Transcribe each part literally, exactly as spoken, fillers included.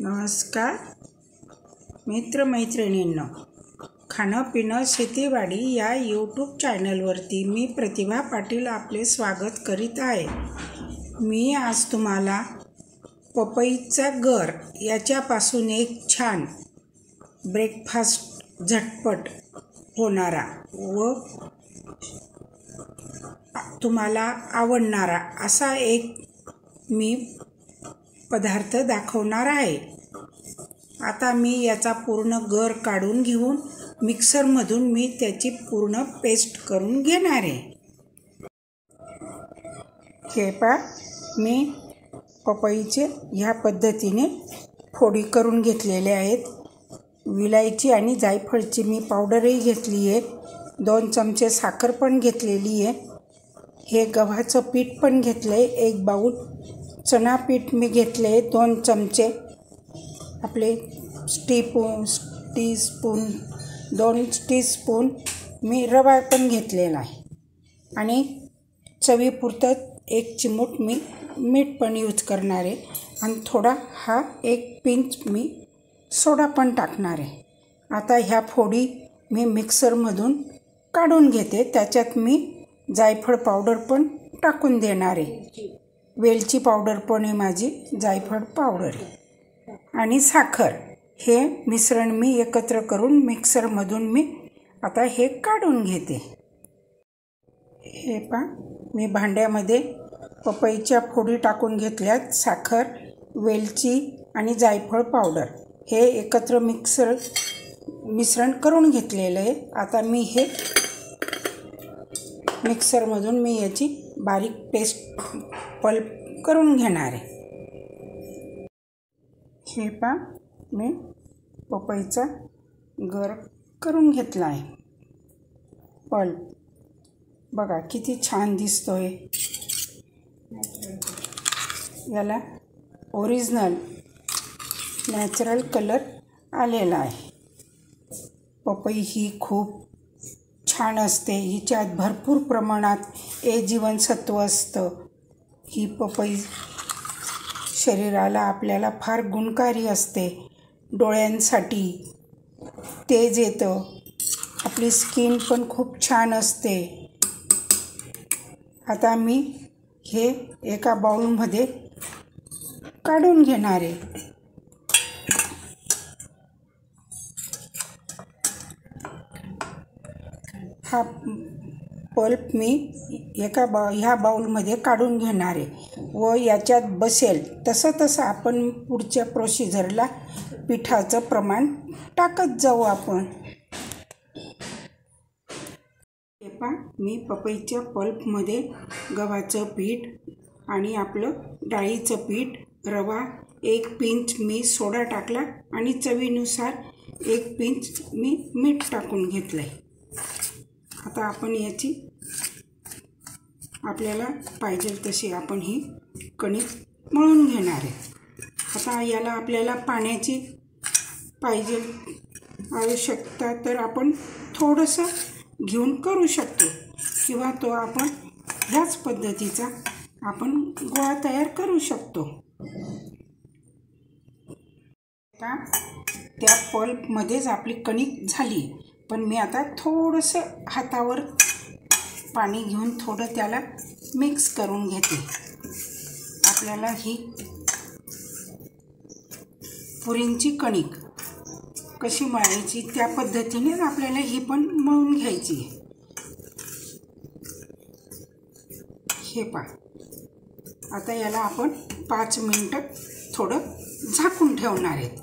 नमस्कार मित्रमैत्रिणींनो, खाणं पिणं शेतीवाडी या यूट्यूब चॅनलवरती मी प्रतिभा पाटील आपले स्वागत करीत आहे। मी आज तुम्हाला पपईचा गर याच्यापासून एक छान ब्रेकफास्ट झटपट होणारा व तुम्हाला आवडणारा असा एक मी पदार्थ दाखवणार आहे। आता मी याचा पूर्ण गर काढून घेऊन मिक्सरमधून मी त्याची पूर्ण पेस्ट करून घेणार आहे। हे पहा, मी पपईचे ह्या पद्धतीने फोडी करून घेतलेले आहेत। विलायची आणि जायफळची मी पावडरही घेतली आहे। दोन चमचे साखर पण घेतलेली आहे। हे गव्हाचं पीठ पण घेतलं आहे, एक बाउल चणा पीठ मी घेतले दोन चमचे, आपले टीस्पून टीस्पून दोन टीस्पून मी रवा पण घेतलेला आहे आणि चवीपुरतं एक चिमूट मी मीठ पण यूज करणार आहे आणि थोडा हा एक पिंच मी सोडा पण टाकणार आहे। आता ह्या फोडी मी मिक्सरमधून काढून घेते। त्याच्यात मी जायफळ पावडर पण टाकून देणार आहे, वेलची पावडर पण आहे माझी, जायफळ पावडर आणि साखर हे मिश्रण मी एकत्र करून मिक्सरमधून मी आता हे काढून घेते। हे पहा, मी भांड्यामध्ये पपईच्या फोडी टाकून घेतल्यात, साखर, वेलची आणि जायफळ पावडर हे एकत्र मिक्सर मिश्रण करून घेतलेलं आहे। आता मी हे मिक्सरमधून मी याची बारीक पेस्ट पल्प करून घेणार आहे। हे पहा, मी पपईचा गर करून घेतला आहे। पल्प बघा किती छान दिसतोय। याला ओरिजिनल नॅचरल कलर आलेला आहे। पपई ही खूप छान असते, हिच्यात भरपूर प्रमाणात ए जीवनसत्व असतं। ही पपई शरीराला आपल्याला फार गुणकारी असते, डोळ्यांसाठी तेज येतं, आपली स्किन पण खूप छान असते। आता मी हे एका बाउलमध्ये काढून घेणार आहे। हा पल्प मी एका बा ह्या बाउलमध्ये काढून घेणार आहे व याच्यात बसेल तसं तसं आपण पुढच्या प्रोसिजरला पिठाचं प्रमाण टाकत जाऊ आपण। हे पहा, मी पपईच्या पल्पमध्ये गव्हाचं पीठ आणि आपलं डाळीचं पीठ, रवा, एक पिंच मी सोडा टाकला आणि चवीनुसार एक पिंच मी मीठ टाकून घेतलं आहे। आता आपण याची आपल्याला पाहिजे तशी आपण ही कणिक मळून घेणार आहे। आता याला आपल्याला पाण्याची पाहिजे आवश्यकता तर आपण थोडंसं घेऊन करू शकतो किंवा तो आपण ह्याच पद्धतीचा आपण गोळा तयार करू शकतो। आता त्या पल्पमध्येच आपली कणिक झाली, पण मी आता थोडंसं हातावर पाणी घेऊन थोडं त्याला मिक्स करून घेते। आपल्याला ही पुरींची कणिक कशी मळायची त्या पद्धतीने आपल्याला ही पण मळून घ्यायची। हे पहा, आता याला आपण पाच मिनटं थोडं झाकून ठेवणार आहे।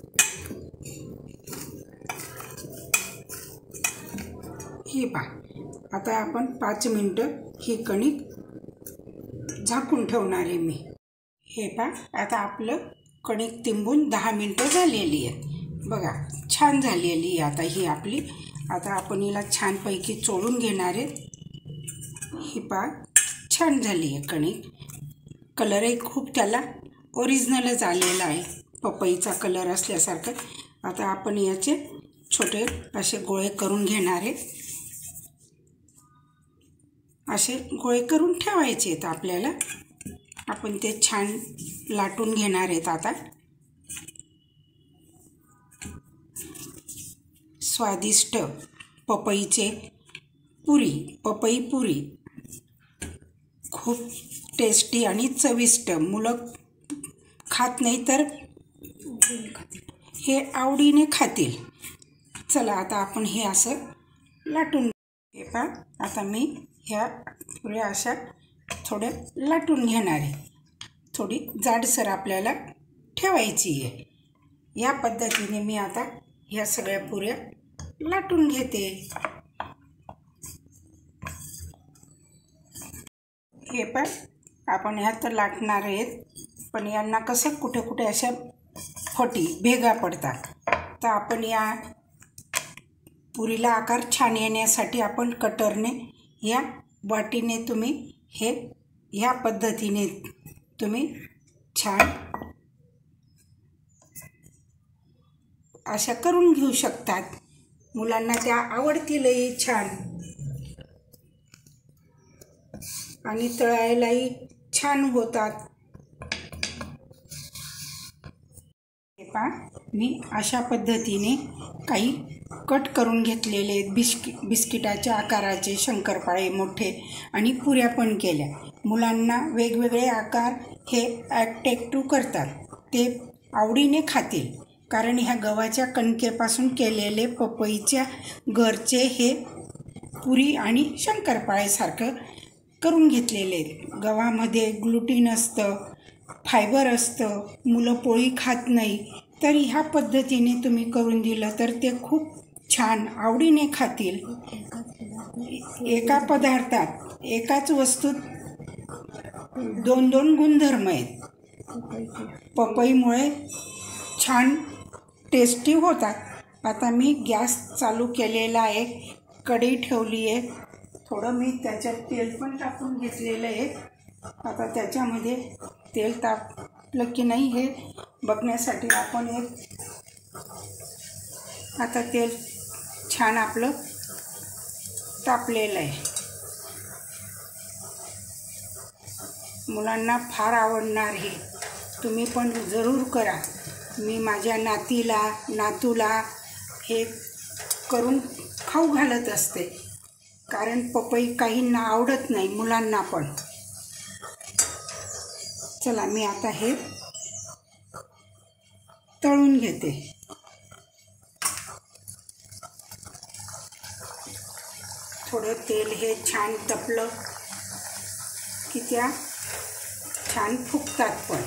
हे पहा, आता आपण पाच मिनटं ही कणिक झाकून ठेवणार आहे मी। हे पहा, आता आपलं कणिक तिंबून दहा मिनटं झालेली आहे। बघा छान झालेली आहे आता ही आपली। आता आपण हिला छानपैकी चोळून घेणार आहे। ही पहा, छान झाली आहे कणिक, कलरही खूप त्याला ओरिजिनलच आलेला आहे, पपईचा कलर असल्यासारखं। आता आपण याचे छोटे असे गोळे करून घेणार आहे। असे गोळे करून ठेवायचे आहेत आपल्याला। आपण ते छान लाटून घेणार आहेत आता। स्वादिष्ट पपईचे पुरी पपई पुरी खूप टेस्टी आणि चविष्ट. मुलं खात नाही तर हे आवडीने खातील. चला आता आपण हे असं लाटून हे पहा. आता मी ह्या पुऱ्या अशा थोड्या लाटून घेणार आहे. थोडी जाडसर आपल्याला ठेवायची आहे. या पद्धतीने मी आता ह्या सगळ्या पुऱ्या लाटून घेते. हे पण आपण ह्यात लाटणार आहेत, पण यांना कसं कुठे कुठे अशा फटी भेगा पडतात. तर आपण या पुरीला आकार छान येण्यासाठी आपण कटरने या वाटीने तुम्ही हे ह्या पद्धतीने तुम्ही छान अशा करून घेऊ शकतात. मुलांना त्या आवडतीलही छान आणि तळायलाही छान होतात. हे पहा मी अशा पद्धतीने काही कट करून घेतलेले आहेत. बिस्कि बिस्किटाच्या आकाराचे शंकरपाळे मोठे आणि पुऱ्या पण केल्या. मुलांना वेगवेगळे आकार हे ॲट्रॅक्टिव्ह करतात. ते आवडीने खातील, कारण ह्या गव्हाच्या कणकेपासून केलेले पपईच्या घरचे हे पुरी आणि शंकरपाळेसारखं करून घेतलेले आहेत. गव्हामध्ये ग्लुटीन असतं, फायबर असतं. मुलं पोळी खात नाही, तर ह्या पद्धतीने तुम्ही करून दिलं तर ते खूप छान आवडीने खातील. एका पदार्थात एकाच वस्तूत दोन दोन गुणधर्म आहेत. पपईमुळे छान टेस्टी होतात. आता मी गॅस चालू केलेला आहे, कढई ठेवली आहे. थोडं मी त्याच्यात तेल पण टाकून घेतलेलं आहे. आता त्याच्यामध्ये तेल तापलं की नाही हे बघण्यासाठी आपण एक आता तेल छान आपलं तापलेलं आहे. मुलांना फार आवडणार हे. तुम्ही पण जरूर करा. मी माझ्या नातीला नातूला हे करून खाऊ घालत असते, कारण पपई काहींना आवडत नाही, मुलांना पण. चला मी आता हे तळून घेते. थोडं तेल हे छान तपलं की त्या छान फुगतात पण.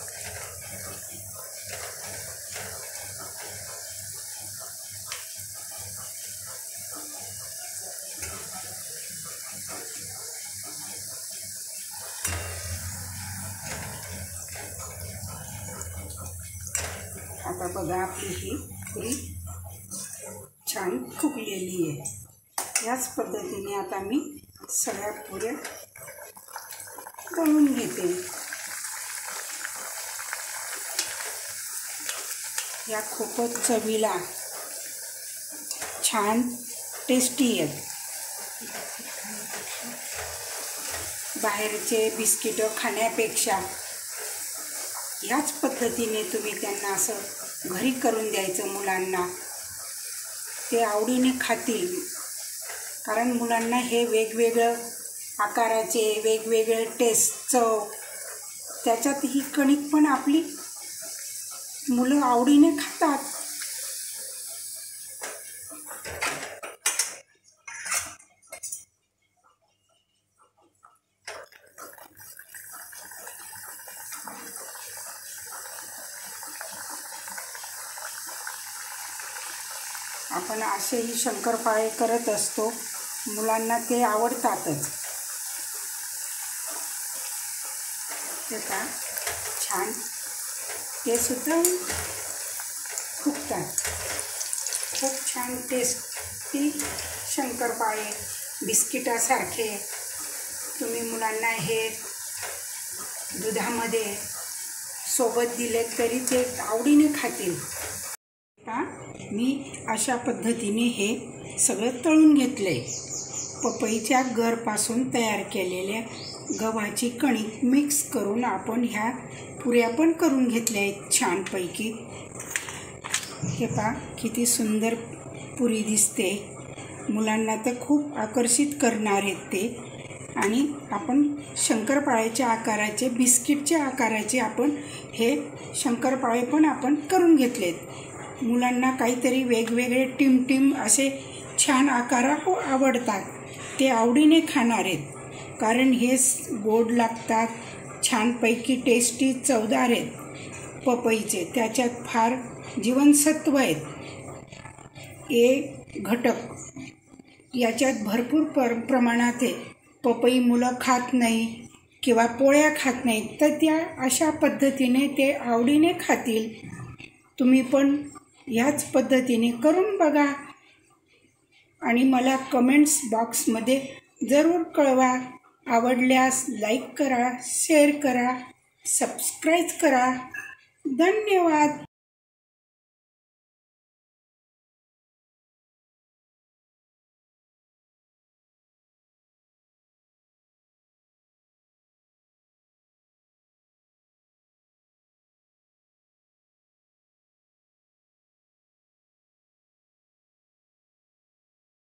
आता बघा आपली ही पुरी छान फुगलेली आहे. याच पद्धतीने आता मी सगळ्या पुऱ्या तळून घेते. या खूपच चवीला छान टेस्टी आहेत. बाहेरचे बिस्किटं खाण्यापेक्षा याच पद्धतीने तुम्ही त्यांना असं घरी करून द्यायचं मुलांना. ते आवडीने खातील, कारण मुलांना हे वेगवेगळं आकाराचे वेगवेगळे टेस्ट चव त्याच्यात ही कणिक पण आपली मुलं आवडीने खातात. आपण असेही शंकरपाळे करत असतो, मुलांना ते आवडतातच. ते का छान ते सुद्धा फुगतात. खूप छान टेस्टी शंकरपाळे बिस्किटासारखे. तुम्ही मुलांना हे दुधामध्ये सोबत दिले तरी ते आवडीने खातील. आता मी अशा पद्धतीने हे सगळं तळून घेतले. पपईच्या गरपासून तयार केलेल्या गव्हाची कणिक मिक्स करून आपण ह्या पुऱ्या पण करून घेतल्या आहेत छानपैकी. हे पहा किती सुंदर पुरी दिसते. मुलांना तर खूप आकर्षित करणार आहेत ते. आणि आपण शंकरपाळ्याच्या आकाराचे, बिस्किटच्या आकाराचे आपण हे शंकरपाळे पण आपण करून घेतलेत. मुलांना काहीतरी वेगवेगळे टिमटिम असे छान आकार आवडतात. ते आवडीने खाणार आहेत, कारण हे गोड लागतात, छानपैकी टेस्टी चवदार आहेत पपईचे. त्याच्यात फार जीवनसत्व आहेत, ए घटक याच्यात भरपूर पर प्रमाणात आहे. पपई मुलं खात नाही किंवा पोळ्या खात नाहीत, तर त्या अशा पद्धतीने ते आवडीने खातील. तुम्ही पण ह्याच पद्धतीने करून बघा आणि मला कमेंट्स बॉक्समध्ये जरूर कळवा. आवडल्यास लाईक करा, शेअर करा, सबस्क्राईब करा. धन्यवाद.